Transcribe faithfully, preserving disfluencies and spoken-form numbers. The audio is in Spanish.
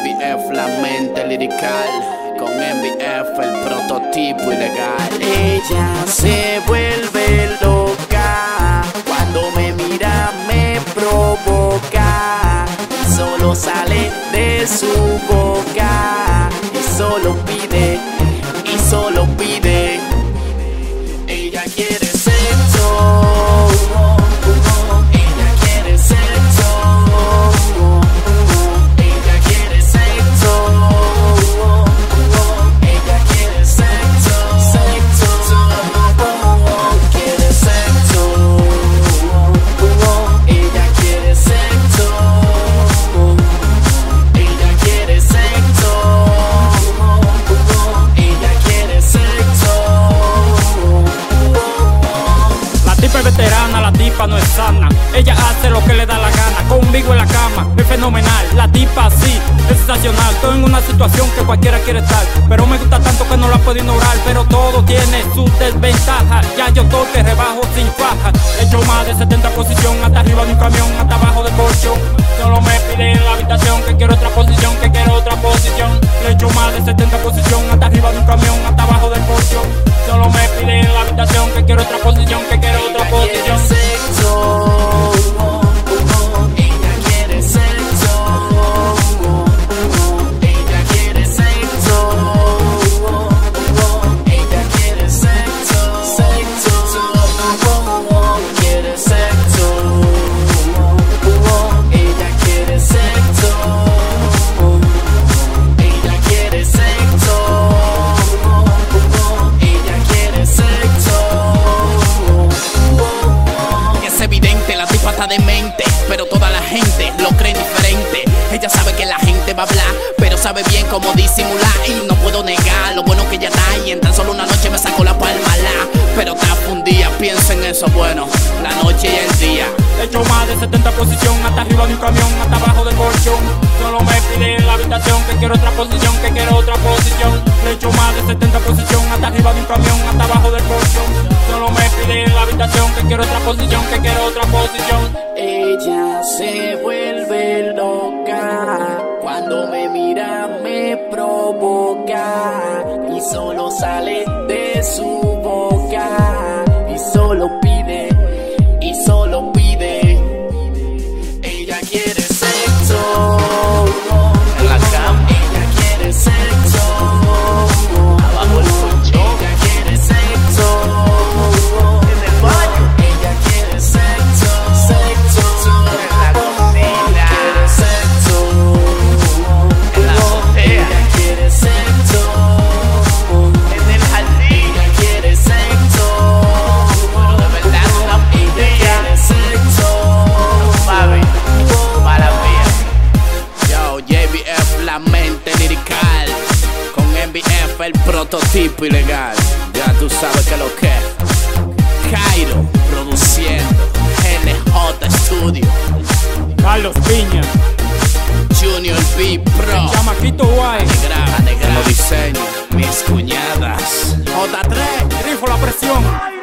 B F, la mente lirical. Con M B F, el prototipo ilegal. Ella se vuelve loca, cuando me mira me provoca, y solo sale de su boca, y solo pide, y solo pide. Ella quiere sexo, ella quiere sexo, ella quiere sexo, ella quiere sexo, sexo, quiere sexo, ella quiere sexo, ella quiere sexo, ella quiere sexo. La tipa es veterana, la tipa no es sana. Ella hace lo que le da la gana, conmigo en la cama, es fenomenal. La tipa sí, es sensacional. Estoy en una situación que cualquiera quiere estar, pero me gusta tanto que no la puedo ignorar. Pero todo tiene su desventaja, ya yo estoy que rebajo sin faja. He hecho más de setenta posición, hasta arriba de un camión, hasta abajo del colchón. Solo me pide en la habitación que quiero otra posición, que quiero otra posición. Le he hecho más de setenta posición, hasta arriba de un camión, hasta abajo del colchón. Solo me pide en la habitación que quiero otra posición, que quiero otra posición. Sexo, ella quiere sexo, ella quiere sexo, ella quiere sexo, sexo, quiere sexo, ella quiere sexo, ella quiere sexo, ella quiere sexo. Es evidente, la tipa está demente, pero toda la gente lo cree diferente. Ella sabe que la gente va a hablar, pero sabe bien cómo disimular. Y no puedo negar lo bueno que ella está, y en tan solo una noche me sacó la palma la. Pero está fundida, piensa en eso, bueno, la noche y el día. He hecho más de setenta posición, hasta arriba de un camión, hasta abajo del colchón. Solo me pide en la habitación que quiero otra posición, que quiero otra posición. Le he hecho más de setenta posición, hasta arriba de un camión, hasta abajo del colchón. Solo me pide en la habitación que quiero otra posición, que quiero otra posición. Ella se vuelve loca, cuando me mira me provoca, y solo sale de su boca, y solo pide, y solo pide. Ella quiere sexo, en la cama, ella quiere sexo, abajo el colchón, ella quiere sexo, en el baño, ella quiere sexo, sexo, en la cocina, quiere sexo, en la azotea, ella quiere sexo, en el jardín, ella quiere sexo, pero de verdad una ella quiere sexo, mami, maravilla. Yo, J B F, la mente lirical, con M B F, el prototipo ilegal. Ya tú sabes que lo que Cairo produciendo, N J Studio, Carlos Piña, Junior B Pro, Chamaquito Guay, negra, negra, los diseños, mis cuñadas, J tres, Rifo la presión.